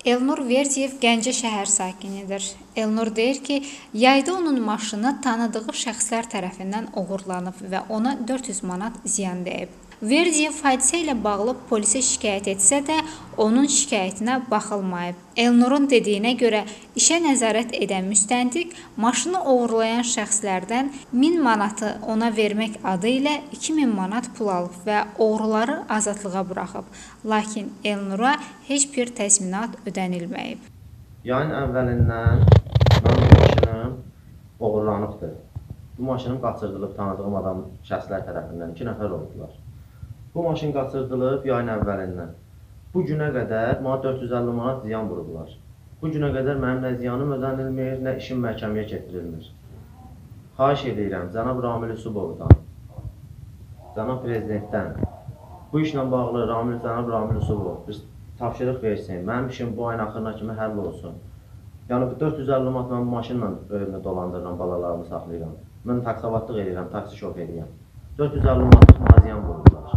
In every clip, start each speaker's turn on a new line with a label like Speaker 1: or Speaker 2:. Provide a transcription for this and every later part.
Speaker 1: Elnur Verdiyev Gəncə şəhər sakinidir. Elnur deyir ki, yayda onun maşını tanıdığı şəxslər tərəfindən oğurlanıb və ona 400 manat ziyan dəyib. Verdiyev hadisə ilə bağlı polisə şikayət etsə də, onun şikayətinə baxılmayıb. Elnurun dediyinə görə, işə nəzarət edən müstəntiq maşını oğurlayan şəxslərdən 1000 manatı ona vermək adı ilə 2000 manat pul alıb və oğruları azadlığa buraxıb. Lakin Elnura heç bir təzminat ödənilməyib.
Speaker 2: Yayın əvvəlindən mənim maşınım oğurlanıbdır. Bu maşınım qaçırdılıb tanıdığım şəxslər tərəfindən 2 nəfər oldular. Bu maşın qaçırdılıb yayın əvvəlindən. Bu günə qədər mənə 450 manat ziyan vurublar. Bu günə qədər mənim nə ziyanım ödənilmir, nə işim məhkəməyə getirilmir. Xahiş edirəm cənab Ramil Yusubovdan, cənab prezidentdən bu işlə bağlı cənab Ramil Yusubov bir tapşırıq versin. Mənim işim bu ayın axırına kimi həll olsun. Yəni 450 manat mən bu maşınla evimdə dolandırıram, balalarımı saxlayıram. Mən taksivatlıq edirəm, taksi şoferiyəm. 450 manatlıq mənə ziyan vurublar.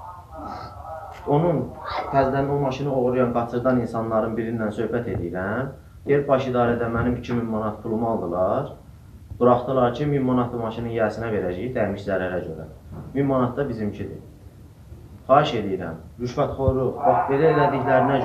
Speaker 2: Onun təzədən o maşını oğurlayan, qaçırdan insanların birindən söhbət edirəm. Deyir, baş idarədə mənim 2000 manat pulumu aldılar. Buraxdılar ki, 1000 manatı maşının yiyəsinə verəcəyik, dəymiş zərərə görə. 1000 manat da bizimkidir. Xahiş edirəm, rüşvətxoru, bax, belə elədiklərinə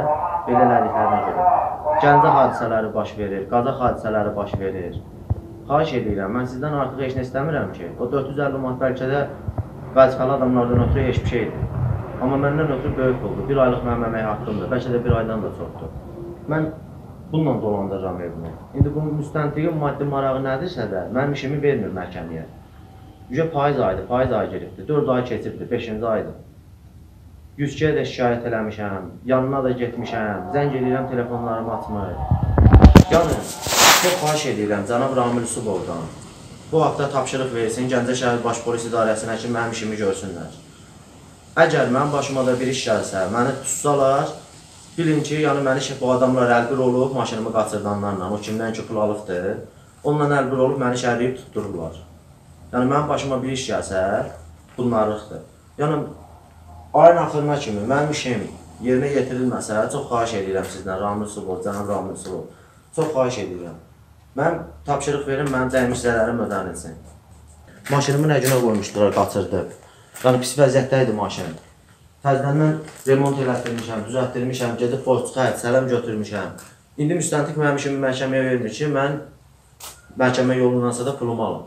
Speaker 2: görə, Gəncə hadisələri baş verir, Qazax hadisələri baş verir. Xahiş edirəm, mən sizdən artıq heç nə istəmirəm ki, o 450 manat bəlkə də vəzifəli adamlardan ötürü heç bir şeydir. Amma məndən ötürü böyük oldu. 1 aylıq mənim əmək haqqımdır, bəlkə də 1 aydan da çoxdur. Mən bununla dolandırıram evimi. İndi bu müstəntiqin maddi marağı nədirsə də, mənim işimi vermir məhkəməyə. Yüce payız aydır, payız ayı giribdir, 4 ay keçibdir, 5-ci aydır. 102-yə də şikayət eləmişəm, yanına da getmişəm, zəng edirəm, telefonlarımı açmır. Yəni, çox xahiş edirəm cənab Ramil Yusubovdan. Bu haqda tapşırıq versin, Gəncə şəhər baş polis idarəsinə ki, mənim işimi görsünlər. Əgər mənim başıma da bir iş gəlsə, məni tutsalar, bilin ki, yəni məni bu adamlar əlbir olub, maşınımı qaçırdanlarla, o kimdən ki pul alıbdır, onunla əlbir olub, məni şərləyib tutdururlar. Yəni mənim başıma bir iş gəlsə, bunlarlıqdır. Yəni, ayın axırına kimi mənim işim yerinə yetirilməsə, çox xahiş edirəm sizdən, Ramil Yusubov, cənab Ramil Yusubov, çox xahiş edirəm. Mən tapşırıq verim, mənim dəymiş zərərim ödənilsin. Maşınımı nə günə qoymuşdular, qaçırdıb. Yəni, pis vəziyyətdə idi maşın. Təzədən mən remont elətdirmişəm, düzəltdirmişəm, gedib poçtu xətt, sələm götürmüşəm. İndi müstəntiq mənim işimi məhkəməyə vermir ki, mən məhkəmə yolundansa da pulumu alım.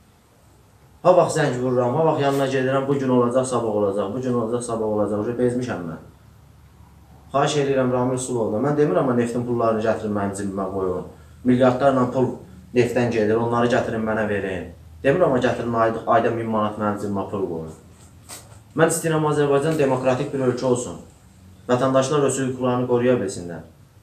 Speaker 2: Ha vaxt zəng vururam, ha vaxt yanına gedirəm, bu gün olacaq, sabah olacaq, bu gün olacaq, sabah olacaq, bezmişəm mən. Xahiş edirəm Ramil Yusubovdan, mən demirəm, amma neftin pullarını gətirin mənim cibimə qoyun. Milyardlarla pul neftdən gedir, onları gətirin mənə verin. Demirəm, amma gətirin ayda 1000 manat mənim cibimə pul qoyun. Mən istəyirəm Azərbaycan demokratik bir ölkə olsun. Vətəndaşlar öz hüquqlarını qoruya bilsinlər.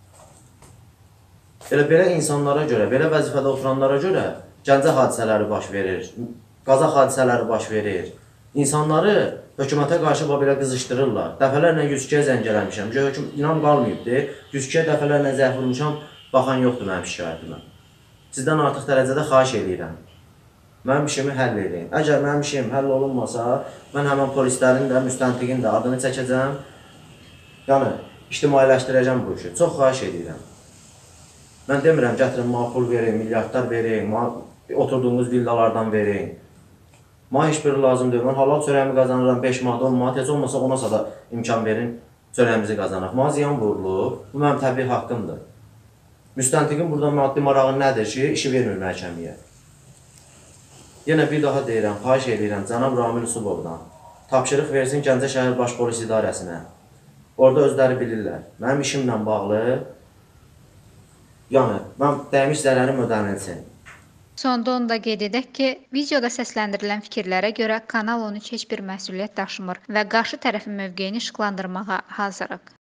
Speaker 2: Belə insanlara görə, belə vəzifədə oturanlara görə Gəncə hadisələri baş verir, Qazax hadisələri baş verir. İnsanları hökumətə qarşı belə qızışdırırlar. Dəfələrlə 102-yə zəng eləmişəm. İnan qalmayıbdır. 102-yə dəfələrlə zəng vurmuşam, baxan yoxdur mənim şikayətimə. Sizdən artıq dərəcədə xahiş edirəm. Mənim işimi həll edin. Əgər mənim işim həll olunmasa, mən həmən polislərin də, müstəntiqin də adını çəkəcəm. Yəni, ictimailəşdirəcəm bu işi. Çox xahiş edirəm. Mən demirəm, gətirin, mənə pul verin, milyardlar verin, oturduğunuz villalardan verin. Mənə heç biri lazım deyil. Mən halal çörəyimi qazanıram 5 manat, 10 manat, heç olmasa onasa da imkan verin, çörəyimizi qazanaq. Mənə ziyan vurulub, bu mənim təbii haqqımdır. Müstəntiqin burada maddi marağı nədir ki, işi vermir məhkəməyə. Yenə bir daha deyirəm, xahiş edirəm cənab Ramil Yusubovdan. Tapşırıq versin Gəncə şəhər baş polis idarəsinə. Orada özləri bilirlər. Mənim işimlə bağlı, yəni, mən dəymiş zərərim ödənilsin.
Speaker 1: Sonda onu da qeyd edək ki, videoda səsləndirilən fikirlərə görə Kanal 13 heç bir məsuliyyət daşımır və qarşı tərəfin mövqeyini işıqlandırmağa hazırıq.